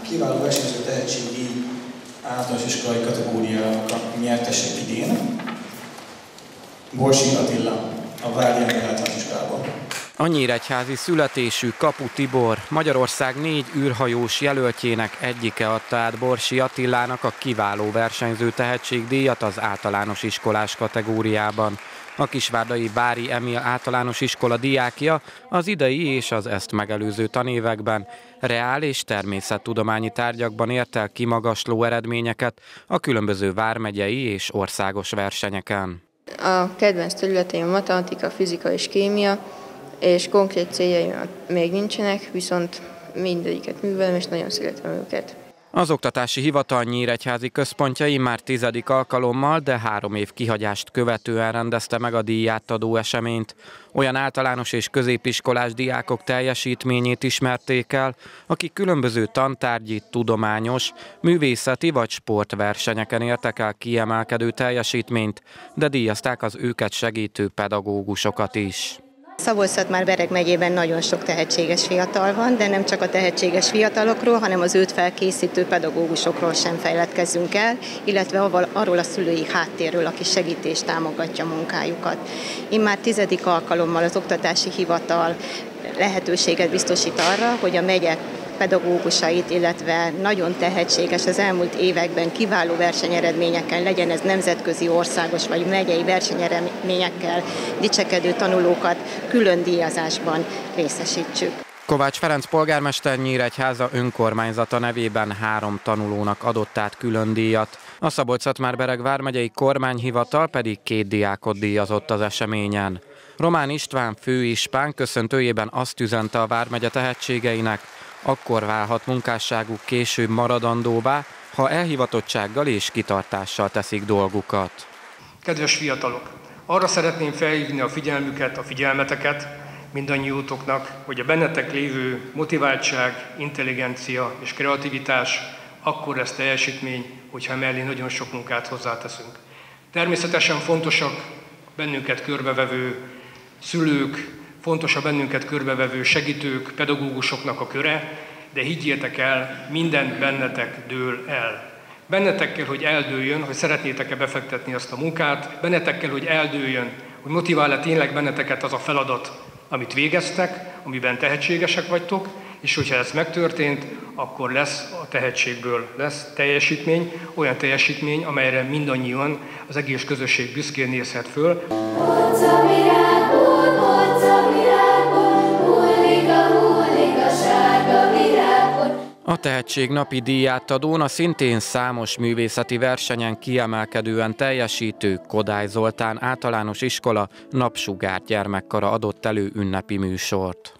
kiváló versenyző tehetségi általános iskolai kategóriának a nyertese idén Borsi Attila, a Várdi Ember általános iskolában. A nyíregyházi születésű Kapu Tibor, Magyarország 4 űrhajós jelöltjének egyike adta át Borsi Attilának a kiváló versenyző tehetségdíjat az általános iskolás kategóriában. A kisvárdai Bári Emil általános iskola diákja az idei és az ezt megelőző tanévekben reál és természettudományi tárgyakban ért el kimagasló eredményeket a különböző vármegyei és országos versenyeken. A kedvenc területeim a matematika, fizika és kémia, és konkrét céljaim még nincsenek, viszont mindegyiket művelem, és nagyon szeretem őket. Az Oktatási Hivatal nyíregyházi központjai már 10. alkalommal, de 3 év kihagyást követően rendezte meg a díjátadó eseményt. Olyan általános és középiskolás diákok teljesítményét ismerték el, akik különböző tantárgyi, tudományos, művészeti vagy sportversenyeken értek el kiemelkedő teljesítményt, de díjazták az őket segítő pedagógusokat is. Szabolcs-Szatmár-Bereg megyében nagyon sok tehetséges fiatal van, de nem csak a tehetséges fiatalokról, hanem az őt felkészítő pedagógusokról sem feledkezzünk el, illetve arról a szülői háttérről, aki segíti és támogatja munkájukat. Immár 10. alkalommal az Oktatási Hivatal lehetőséget biztosít arra, hogy a megye pedagógusait, illetve nagyon tehetséges az elmúlt években kiváló versenyeredményekkel, legyen ez nemzetközi, országos vagy megyei versenyeredményekkel dicsekedő tanulókat külön díjazásban részesítsük. Kovács Ferenc polgármester Nyíregyháza önkormányzata nevében 3 tanulónak adott át külön díjat. A Szabolcs-Szatmár-Bereg vármegyei kormányhivatal pedig 2 diákot díjazott az eseményen. Román István főispán köszöntőjében azt üzente a vármegye tehetségeinek, akkor válhat munkásságuk később maradandóvá, ha elhivatottsággal és kitartással teszik dolgukat. Kedves fiatalok, arra szeretném felhívni a figyelmüket, a figyelmeteket mindannyiótoknak, hogy a bennetek lévő motiváltság, intelligencia és kreativitás akkor lesz teljesítmény, hogyha mellé nagyon sok munkát hozzáteszünk. Természetesen fontosak bennünket körbevevő szülők, fontos a bennünket körbevevő segítők, pedagógusoknak a köre, de higgyétek el, minden bennetek dől el. Bennetek kell, hogy eldőljön, hogy szeretnétek-e befektetni azt a munkát, bennetek kell, hogy eldőljön, hogy motivál-e tényleg benneteket az a feladat, amit végeztek, amiben tehetségesek vagytok, és hogyha ez megtörtént, akkor lesz a tehetségből lesz teljesítmény, olyan teljesítmény, amelyre mindannyian, az egész közösség büszkén nézhet föl. A Tehetség napi díjátadón a szintén számos művészeti versenyen kiemelkedően teljesítő Kodály Zoltán általános iskola Napsugár gyermekkara adott elő ünnepi műsort.